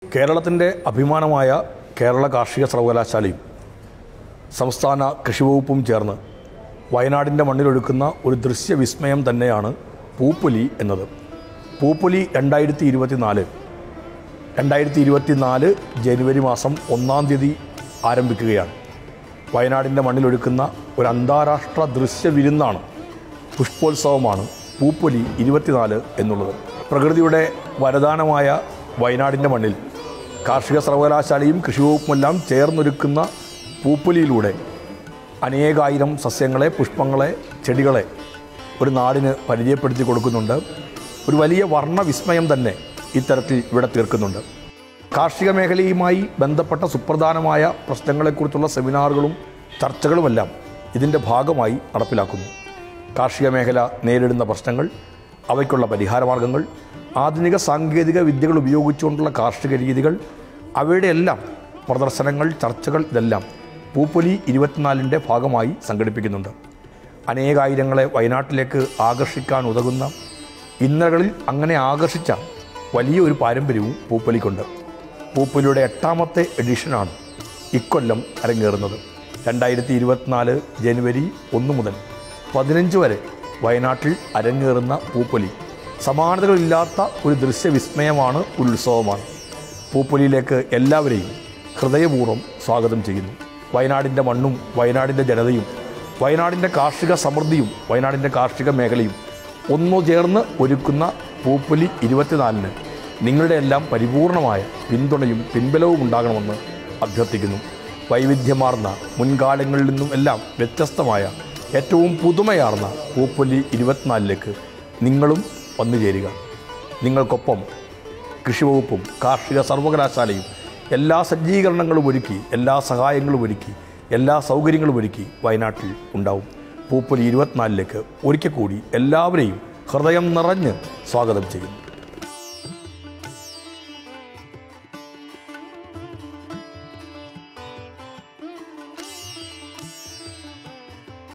കേരളത്തിൻ്റെ അഭിമാനമായ കേരള കാർഷിക സർവകലാശാലയും സംസ്ഥാന കൃഷി വകുപ്പും ചേർന്ന് വയനാടിൻ്റെ മണ്ണിലൊഴുക്കുന്ന ഒരു ദൃശ്യവിസ്മയം തന്നെയാണ് പൂപ്പൊലി എന്നത്. പൂപ്പൊലി 2024 ജനുവരി മാസം 1-ാം തീയതി ആരംഭിക്കുകയാണ്. വയനാടിൻ്റെ മണ്ണിലൊഴുക്കുന്ന ഒരു അന്താരാഷ്ട്ര ദൃശ്യവിരുന്നാണ്, പുഷ്പോത്സവമാണ് പൂപ്പൊലി 24 എന്നുള്ളത്. പ്രകൃതിയുടെ വരദാനമായ വയനാടിൻ്റെ മണ്ണിൽ കാർഷിക സർവകലാശാലയും കൃഷി വകുപ്പുമെല്ലാം ചേർന്നൊരുക്കുന്ന പൂപ്പൊലിയിലൂടെ അനേകായിരം സസ്യങ്ങളെ, പുഷ്പങ്ങളെ, ചെടികളെ ഒരു നാടിന് പരിചയപ്പെടുത്തി കൊടുക്കുന്നുണ്ട്. ഒരു വലിയ വർണ്ണവിസ്മയം തന്നെ ഇത്തരത്തിൽ ഇവിടെ തീർക്കുന്നുണ്ട്. കാർഷിക മേഖലയുമായി ബന്ധപ്പെട്ട സുപ്രധാനമായ പ്രശ്നങ്ങളെക്കുറിച്ചുള്ള സെമിനാറുകളും ചർച്ചകളുമെല്ലാം ഇതിൻ്റെ ഭാഗമായി നടപ്പിലാക്കുന്നു. കാർഷിക മേഖല നേരിടുന്ന പ്രശ്നങ്ങൾ, അവയ്ക്കുള്ള പരിഹാരമാർഗങ്ങൾ, ആധുനിക സാങ്കേതിക വിദ്യകൾ ഉപയോഗിച്ചുകൊണ്ടുള്ള കാർഷിക രീതികൾ, അവയുടെ എല്ലാം പ്രദർശനങ്ങൾ, ചർച്ചകൾ ഇതെല്ലാം പൂപ്പൊലി 24ൻ്റെ ഭാഗമായി സംഘടിപ്പിക്കുന്നുണ്ട്. അനേകായിരങ്ങളെ വയനാട്ടിലേക്ക് ആകർഷിക്കാൻ ഉതകുന്ന, ഇന്നലകളിൽ അങ്ങനെ ആകർഷിച്ച വലിയൊരു പാരമ്പര്യവും പൂപ്പൊലിക്കുണ്ട്. പൂപ്പൊലിയുടെ 8ാമത്തെ എഡിഷനാണ് ഇക്കൊല്ലം അരങ്ങേറുന്നത്. 2024 ജനുവരി 1 മുതൽ 15 വരെ വയനാട്ടിൽ അരങ്ങേറുന്ന പൂപ്പൊലി സമാനതകളില്ലാത്ത ഒരു ദൃശ്യവിസ്മയമാണ്, ഒരു ഉത്സവമാണ്. പൂപ്പൊലിയിലേക്ക് എല്ലാവരെയും ഹൃദയപൂർവ്വം സ്വാഗതം ചെയ്യുന്നു. വയനാടിൻ്റെ മണ്ണും വയനാടിൻ്റെ ജനതയും വയനാടിൻ്റെ കാർഷിക സമൃദ്ധിയും വയനാടിൻ്റെ കാർഷിക മേഖലയും ഒന്നുചേർന്ന് ഒരുക്കുന്ന പൂപ്പൊലി 24-ന് നിങ്ങളുടെ എല്ലാം പരിപൂർണമായ പിന്തുണയും പിൻബലവും ഉണ്ടാകണമെന്ന് അഭ്യർത്ഥിക്കുന്നു. വൈവിധ്യമാർന്ന, മുൻകാലങ്ങളിൽ നിന്നും എല്ലാം വ്യത്യസ്തമായ, ഏറ്റവും പുതുമയാർന്ന പൂപ്പൊലി 24ലേക്ക് നിങ്ങളും വന്നുചേരുക. നിങ്ങൾക്കൊപ്പം കൃഷി വകുപ്പും കാർഷിക സർവകലാശാലയും എല്ലാ സജ്ജീകരണങ്ങളും ഒരുക്കി, എല്ലാ സഹായങ്ങളും ഒരുക്കി, എല്ലാ സൗകര്യങ്ങളും ഒരുക്കി വയനാട്ടിൽ ഉണ്ടാവും. പൂപ്പൊലി 24ലേക്ക് ഒരിക്കൽ കൂടി എല്ലാവരെയും ഹൃദയം നിറഞ്ഞ് സ്വാഗതം ചെയ്യുന്നു.